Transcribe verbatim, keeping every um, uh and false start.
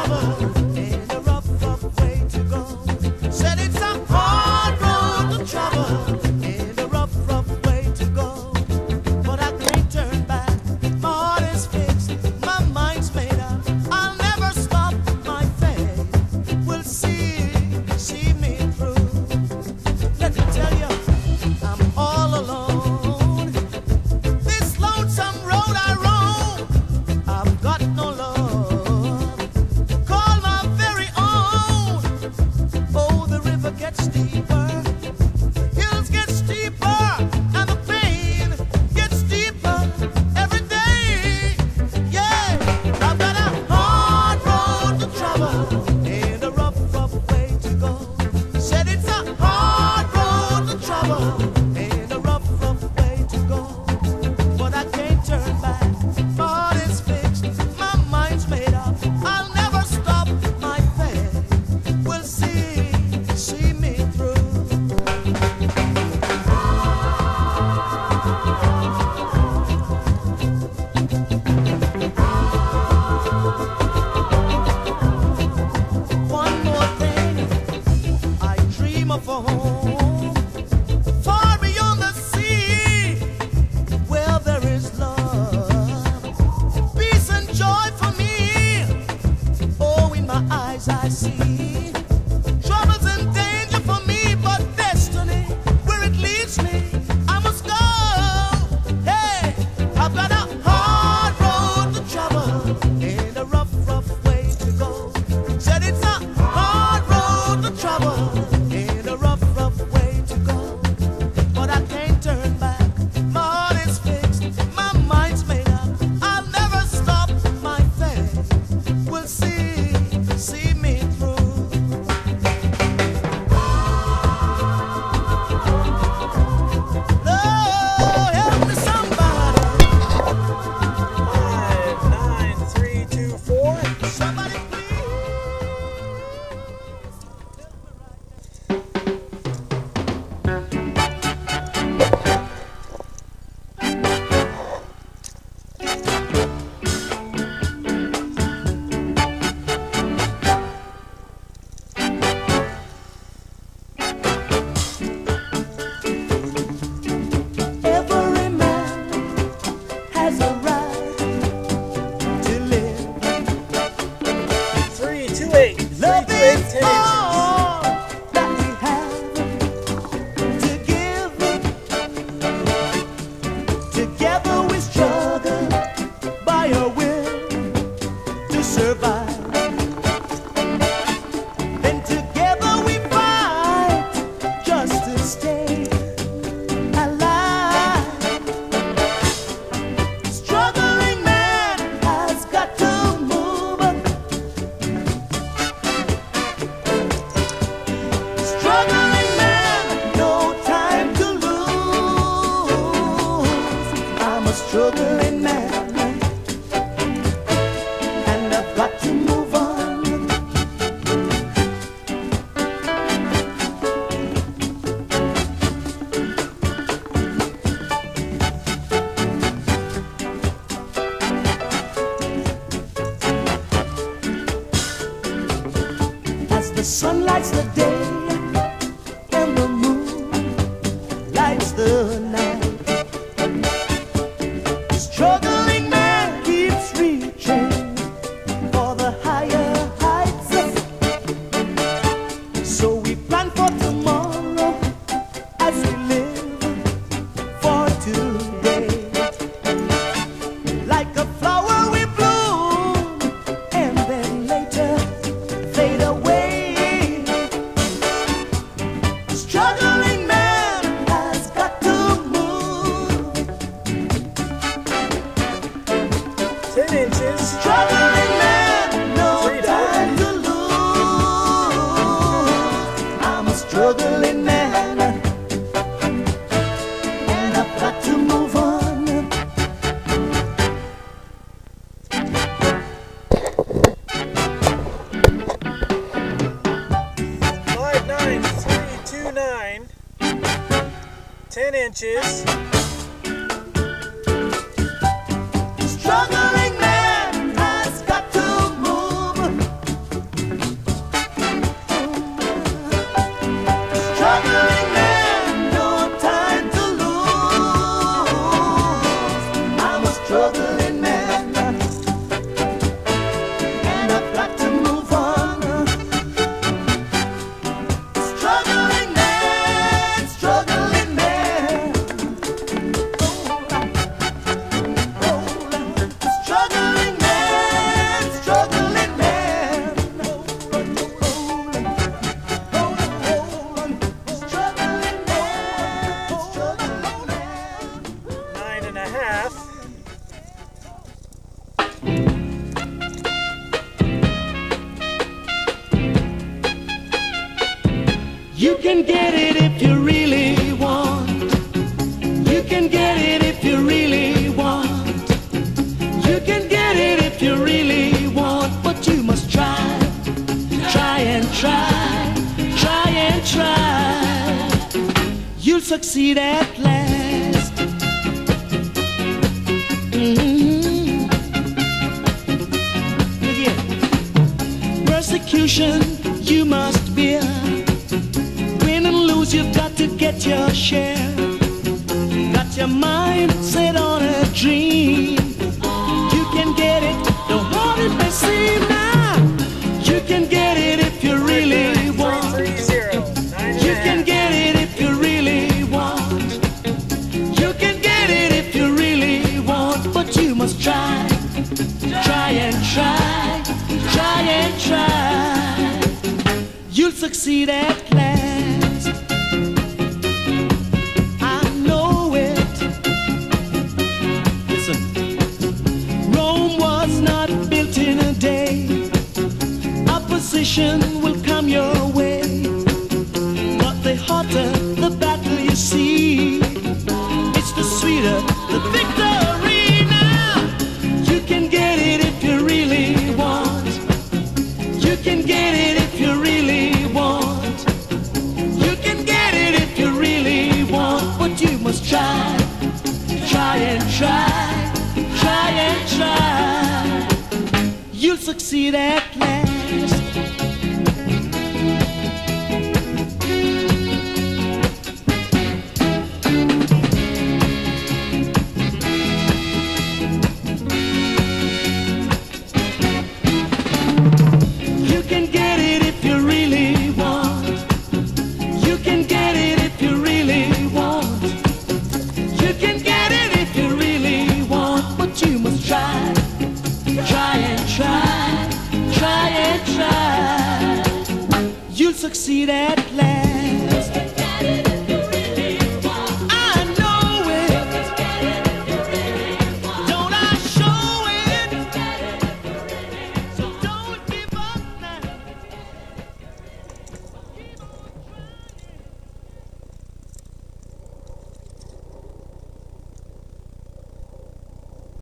sun lights the day and the moon lights the night. The struggling man keeps reaching for the higher heights. So we plan for tomorrow as we live for today. Like a flower we bloom and then later fade away. Struggling man has got to move. Ten inches. Struggling man, no time to lose. I'm a struggling man, and I've got to move on. Five nine three two nine. Ten inches. Struggling man has got to move. You can get it if you really want. You can get it if you really want. You can get it if you really want, but you must try, try and try, try and try. You'll succeed at last. Mm-hmm. Yeah. Persecution you must bear. Win and lose, you've got to get your share. Got your mind set on a dream. You can get it, though hard it may seem now. You can get it if you really want. You can get it if you really want. You can get it if you really want, but you must try, try and try, try and try. You'll succeed at last. I know it. Listen. Rome was not built in a day. Opposition will come your way, but the hotter the battle you see, it's the sweeter the victory. Now you can get it if you really want. You can get it if you really want. You can get it if you really want, but you must try, try and try, try and try. You'll succeed at last. You can get it if you really want. You can get it if you really want. You can get it if you really want, but you must try, try and try, try and try. You'll succeed at last.